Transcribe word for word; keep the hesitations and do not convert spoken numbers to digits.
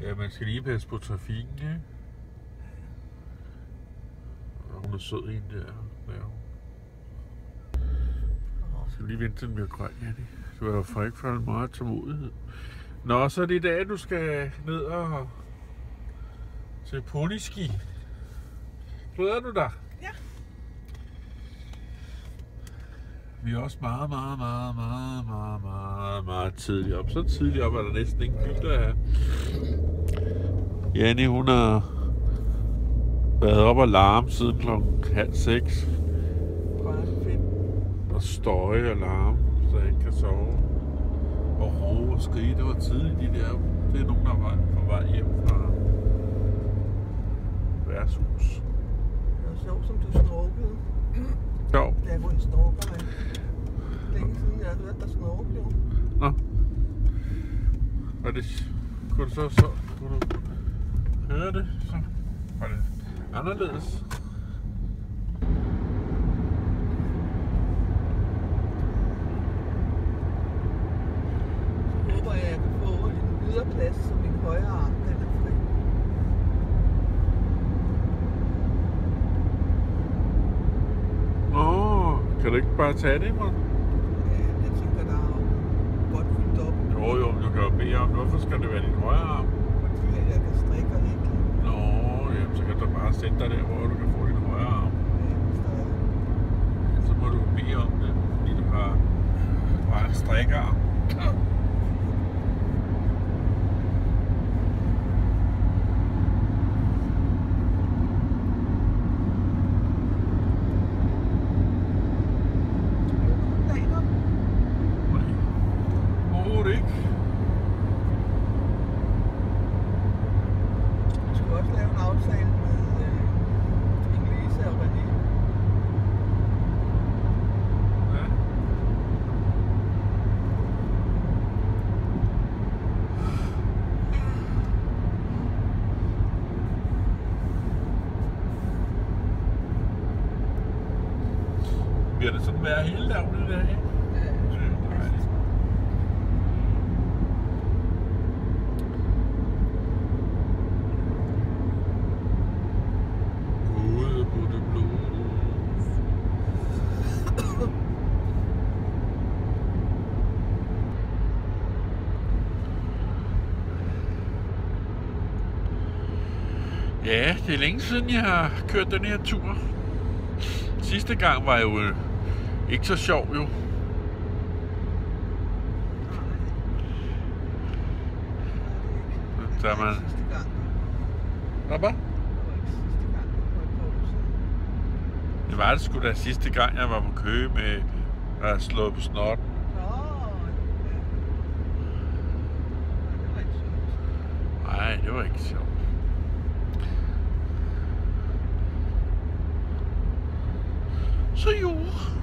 Ja, man skal lige passe på trafikken, ikke? Og hun er sød en der. Der. Jeg skal lige vente til den bliver grøn, Janni. Du har jo for ikke faldet meget tålmodighed. Nå, så er det i dag, du skal ned og til ponyski. Glæder du dig? Ja. Vi er også meget, meget, meget, meget, meget, meget, meget tidligt op. Så tidligt op er der næsten ingen bygder her. Janni, hun har været op og larme siden klokken halv seks. Og støje og larme, så jeg ikke kan sove. Og råbe og skrige. Det var tidligt, de der. Det er nogen, der var på vej hjem fra værtshus. Det var sjovt, som du snorkede. Jo. Ja, hvor en snorker, men længe siden jeg har hørt dig snorke, jo. Nå. Og det kunne du så, så kunne du høre det, så var det anderledes. Så håber jeg, jeg kan få en videre plads, så min højre arm den er fri. Nå, kan du ikke bare tage det, man? Ja, jeg tænker, der er jo godt fyldt op. Jo, jo, du kan jo bede om, hvorfor skal det være din højre arm? Fordi jeg kan strikke og hækle. Nå, jamen, så kan du bare sætte dig der, hvor du kan få din højre arm. Ja, Så må du bede om det, fordi du har bare en strikkearm. Bliver det sådan vejr hele dagen i dag, ikke? Ja, det er dejligt. Ude på det blå. Ja, det er længe siden jeg har kørt den her tur. Sidste gang var jo ikke så sjov, jo. Der er man... Hvad? Det var det sgu da sidste gang, jeg var på Køge med at have slået på snotten. Nej, det var ikke sjovt. Så jo.